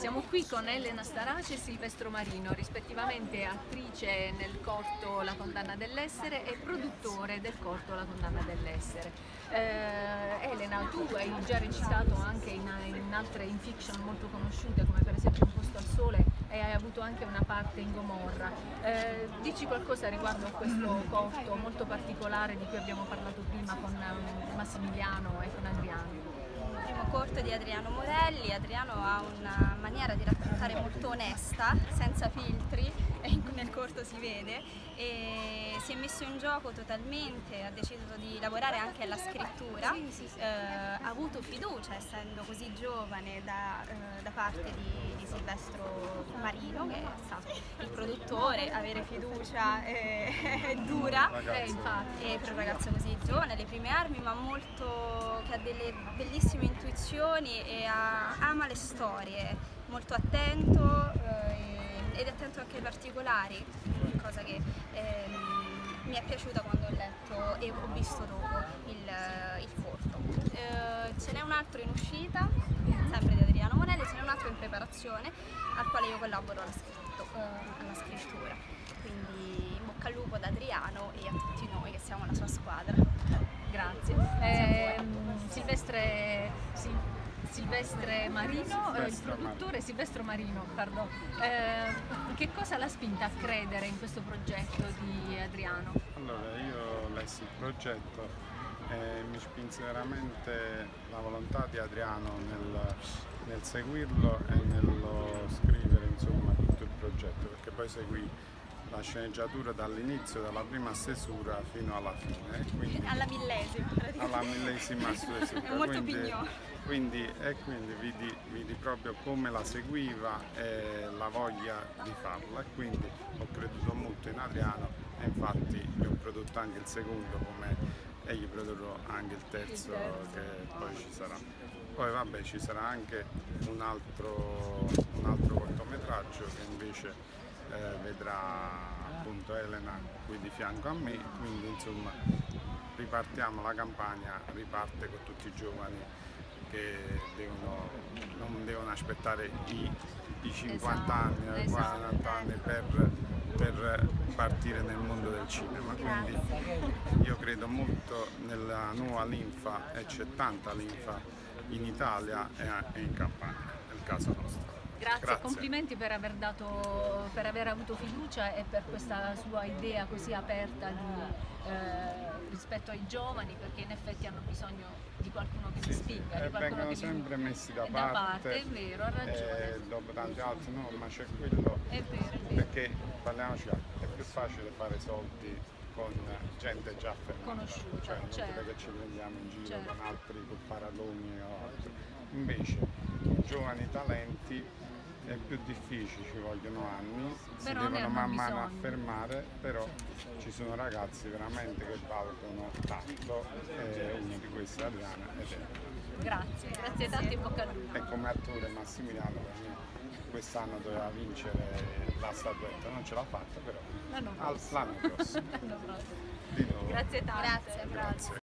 Siamo qui con Elena Starace e Silvestro Marino, rispettivamente attrice nel corto La condanna dell'essere e produttore del corto La condanna dell'essere. Elena, tu hai già recitato anche in fiction molto conosciute, come per esempio Un posto al sole, e hai avuto anche una parte in Gomorra. Dici qualcosa riguardo a questo corto molto particolare di cui abbiamo parlato prima con Massimiliano e con Adriano? Il primo corto di Adriano Morelli. Adriano ha una maniera di raccontare molto onesta, senza filtri, e nel corto si vede, e si è messo in gioco totalmente, ha deciso di lavorare anche alla scrittura, ha avuto fiducia, essendo così giovane, da parte di Silvestro Marino, che è stato il produttore. Avere fiducia è dura, infatti, e per un ragazzo così giovane, le prime armi, ma molto, che ha delle bellissime intuizioni e ama le storie, molto attento ed attento anche ai particolari, cosa che mi è piaciuta quando ho letto e ho visto dopo il corto. Ce n'è un altro in uscita, sempre di Adriano Morelli, ce n'è un altro in preparazione, al quale io collaboro alla scrittura. Quindi in bocca al lupo ad Adriano e a tutti noi che siamo la sua squadra. Grazie. Silvestre Marino, il produttore Silvestro Marino, pardon. Che cosa l'ha spinta a credere in questo progetto di Adriano? Allora, io lessi il progetto e mi spinse veramente la volontà di Adriano nel seguirlo e nello scrivere, insomma, tutto il progetto, perché poi seguì la sceneggiatura dall'inizio, dalla prima stesura fino alla fine. Quindi, alla millesima stesura. È molto pignolo. Quindi vidi proprio come la seguiva e la voglia di farla, e quindi ho creduto molto in Adriano, e infatti gli ho prodotto anche il secondo e gli produrrò anche il terzo che poi ci sarà. Poi vabbè, ci sarà anche un altro cortometraggio che invece vedrà appunto Elena qui di fianco a me, quindi insomma ripartiamo, la campagna riparte con tutti i giovani che non devono aspettare i 50 anni, i 40 anni per partire nel mondo del cinema. Quindi io credo molto nella nuova linfa, e c'è tanta linfa in Italia e in Campania, nel caso nostro. Grazie, complimenti per aver avuto fiducia e per questa sua idea così aperta rispetto ai giovani, perché in effetti hanno bisogno di qualcuno che li spinga. Vengono sempre messi da parte, è vero, ha ragione. Dopo tanti altri no, ma c'è quello, è vero. Perché parliamoci, è più facile fare soldi con gente già affermata, conosciuta, cioè non che ci prendiamo in giro con altri, con paragoni o altro. Invece giovani talenti è più difficile, ci vogliono anni, si devono man mano affermare, però ci sono ragazzi veramente che valgono tanto, e uno di questi è Adriana ed è. Grazie tanto, in bocca al lupo. E come attore Massimiliano, per me quest'anno doveva vincere la statuetta, non ce l'ha fatta, però l'anno prossimo. Grazie tanto. Grazie.